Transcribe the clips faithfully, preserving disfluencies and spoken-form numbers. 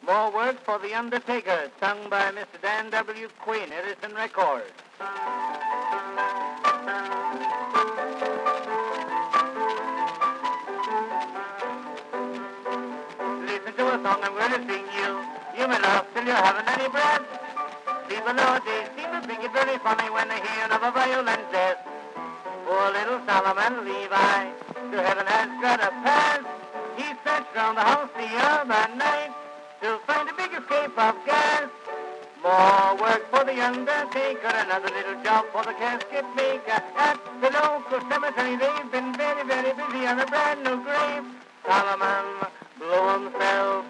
More work for the Undertaker, sung by Mister Dan W. Quinn, Edison Records. Listen to a song I'm going to sing you. You may laugh till you haven't any breath. People nowadays seem to think it very funny when they hear of a violent death. Poor little Solomon Levi, to heaven has got a pass. He searched round the house the other night to find a big escape of gas. More work for the Undertaker, another little job for the casket maker. At the local cemetery they've been very, very busy on a brand new grave. Solomon blew himself.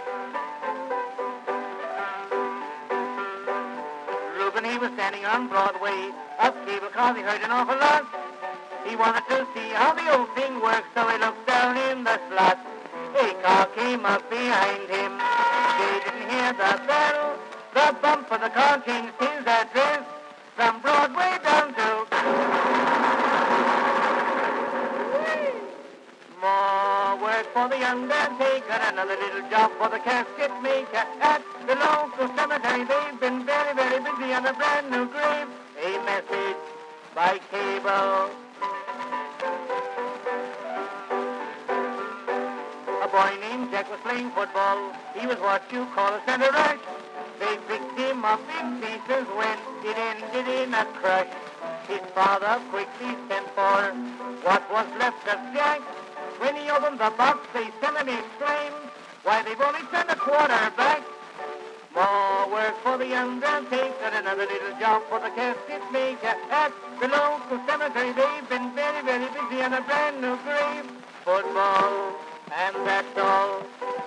Reuben, he was standing on Broadway, up cable cars, he heard an awful lot. He wanted to see how the old thing works, so he looked down in the slot. A car came up behind him. They didn't hear the bell. The bump of the car changed his address from Broadway down to... More work for the Undertaker, another little job for the casket maker. At the local cemetery they've been very, very busy on a brand new grave. A message by cable. A boy named Jack was playing football. He was what you call a center rush. They picked him up in pieces when it ended in a crush. His father quickly sent for what was left of Jack. When he opened the box, they suddenly exclaimed, "Why, they've only sent a quarter back." More work for the Undertaker, another little job for the casket maker. At the local cemetery they've been very, very busy on a brand new grave. Football, and that's all.